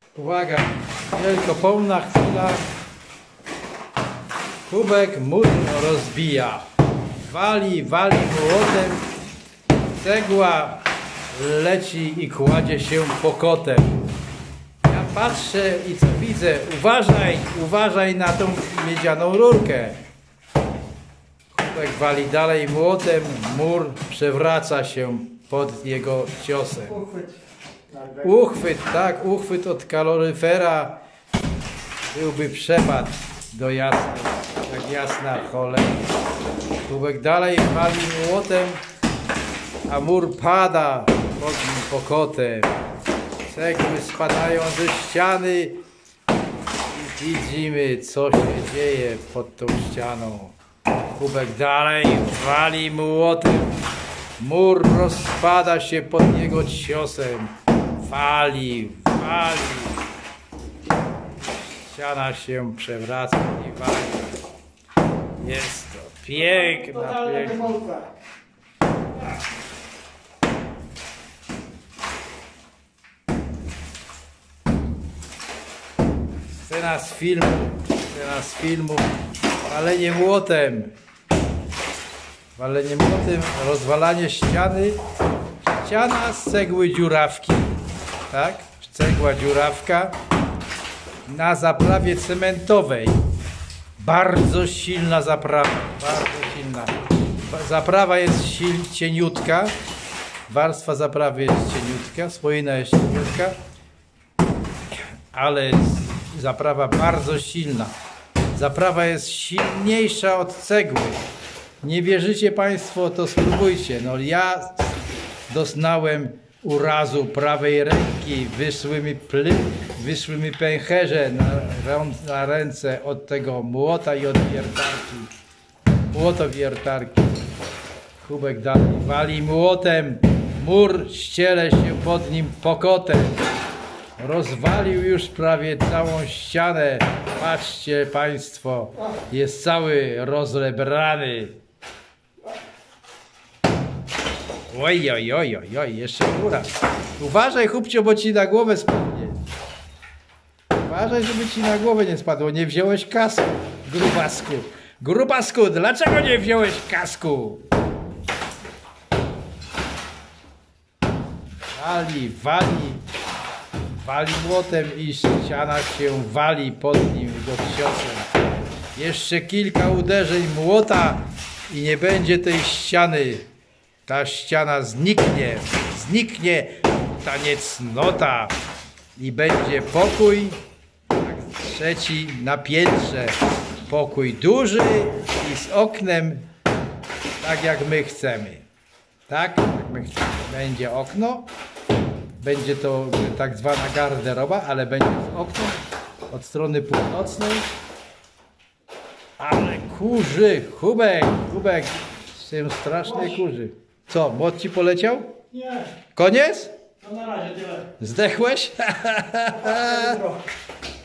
Uwaga, wielkopomna chwila. Kubek mur rozbija. Wali młotem. Cegła leci i kładzie się pokotem. Ja patrzę i co widzę? Uważaj na tą miedzianą rurkę. Kubek wali dalej młotem. Mur przewraca się pod jego ciosem. Uchwyt od kaloryfera byłby przepad do jasnej, jak jasna cholera. Kubek dalej wali młotem, a mur pada pod nim pokotem. Cegły spadają ze ściany i widzimy, co się dzieje pod tą ścianą. Kubek dalej wali młotem, mur rozpada się pod jego ciosem. Wali. Ściana się przewraca i wali. Jest to piękna. Scena z filmu. Walenie młotem, rozwalanie ściany. Ściana z cegły dziurawki. Tak? Cegła dziurawka na zaprawie cementowej. Bardzo silna zaprawa. Zaprawa jest cieniutka. Warstwa zaprawy jest cieniutka. Słoina jest cieniutka. Ale zaprawa bardzo silna. Zaprawa jest silniejsza od cegły. Nie wierzycie Państwo, to spróbujcie. No ja doznałem urazu prawej ręki, wyszły mi pęcherze na ręce od tego młota i od wiertarki. Młotowiertarki. Kubek dalej wali młotem, mur ściele się pod nim pokotem. Rozwalił już prawie całą ścianę. Patrzcie Państwo, jest cały rozrebrany. Oj, jeszcze góra. Uważaj, chłopcio, bo ci na głowę spadnie. Uważaj, żeby ci na głowę nie spadło. Nie wziąłeś kasku, grubasku. Grubasku, dlaczego nie wziąłeś kasku? Wali młotem i ściana się wali pod nim go ciosem. Jeszcze kilka uderzeń młota i nie będzie tej ściany. Ta ściana zniknie ta niecnota i będzie pokój, tak, trzeci na piętrze. Pokój duży i z oknem, tak jak my chcemy. Tak jak my chcemy. Będzie okno, będzie to tak zwana garderoba, ale będzie z oknem od strony północnej. Ale kurzy, Kubek, się strasznie kurzy. Co, młot ci poleciał? Nie. Koniec? No na razie tyle. Zdechłeś?